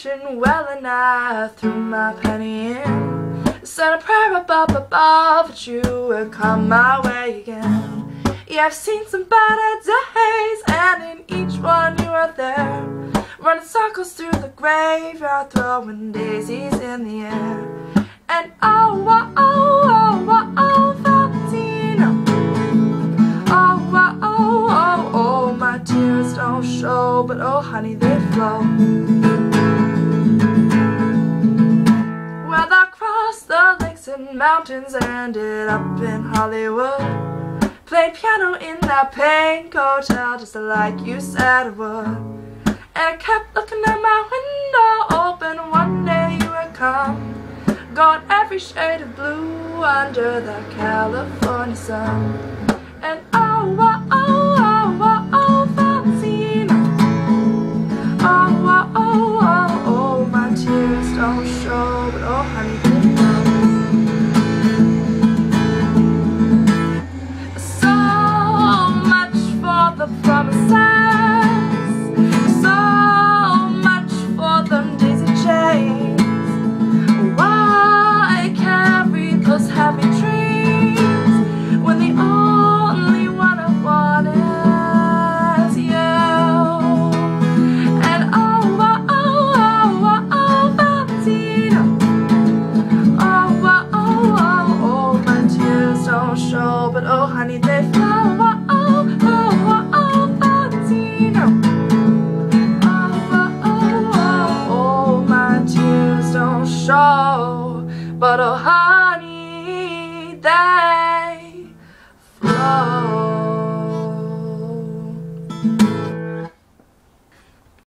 kitchen well, and I threw my penny in. Said a prayer above that you would come my way again. Yeah, I've seen some better days, and in each one you were there, running circles through the graveyard, throwing daisies in the air. And oh, oh, oh, oh, oh, Valentino. Oh, oh, oh, oh, oh, my tears don't show, but oh, honey, they flow. Well, I crossed the lakes and mountains, ended up in Hollywood. Played piano in that pink hotel, just like you said it would. And I kept looking at my window open, one day you would come. Got every shade of blue under the California sun. And oh, oh, oh, oh, oh, oh, Valentino. Oh, oh, oh, oh, oh, my tears don't show, but oh, honey, they flow. So much for the promises, so much for them daisy chains. Those heavy dreams, when the only one I want is you. And oh, oh, oh, oh, oh, Valentino. Oh, oh, oh, oh, oh, my tears don't show, but oh, honey, they flow. Oh, oh, oh, oh, Valentino. Oh, oh, oh, oh, my tears don't show, but oh, honey, they flow.